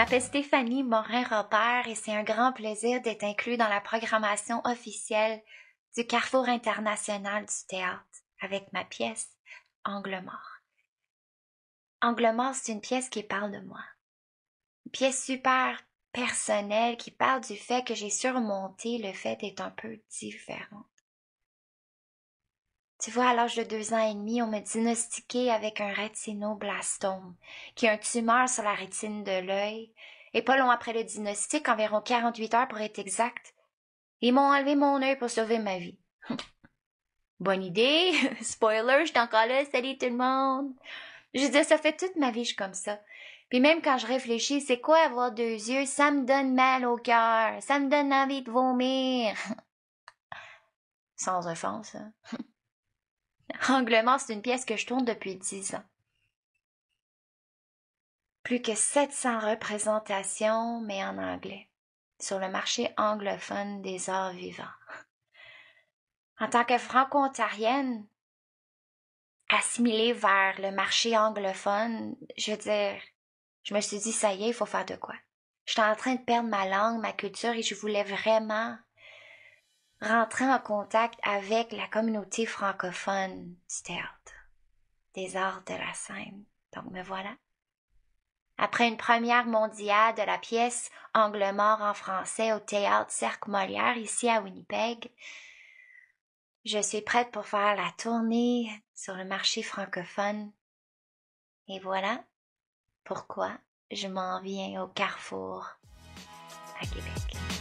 m'appelle Stéphanie Morin-Robert et c'est un grand plaisir d'être inclus dans la programmation officielle du Carrefour international du théâtre avec ma pièce Angle mort. Angle mort, c'est une pièce qui parle de moi. Une pièce super personnelle qui parle du fait que j'ai surmonté le fait d'être un peu différente. Tu vois, à l'âge de 2 ans et demi, on m'a diagnostiqué avec un rétinoblastome, qui est une tumeur sur la rétine de l'œil. Et pas long après le diagnostic, environ 48 heures pour être exact, ils m'ont enlevé mon œil pour sauver ma vie. Bonne idée! Spoiler, je suis encore là, salut tout le monde! Je dis, ça fait toute ma vie, je suis comme ça. Puis même quand je réfléchis, c'est quoi avoir 2 yeux? Ça me donne mal au cœur, ça me donne envie de vomir. Sans offense, hein. Angle mort, c'est une pièce que je tourne depuis 10 ans. Plus que 700 représentations, mais en anglais, sur le marché anglophone des arts vivants. En tant que franco-ontarienne, assimilée vers le marché anglophone, je veux dire, je me suis dit, ça y est, il faut faire de quoi. J'étais en train de perdre ma langue, ma culture, et je voulais vraiment rentrer en contact avec la communauté francophone du théâtre, des arts de la scène. Donc me voilà. Après une première mondiale de la pièce Angle mort en français au théâtre Cercle Molière ici à Winnipeg, je suis prête pour faire la tournée sur le marché francophone. Et voilà pourquoi je m'en viens au Carrefour à Québec.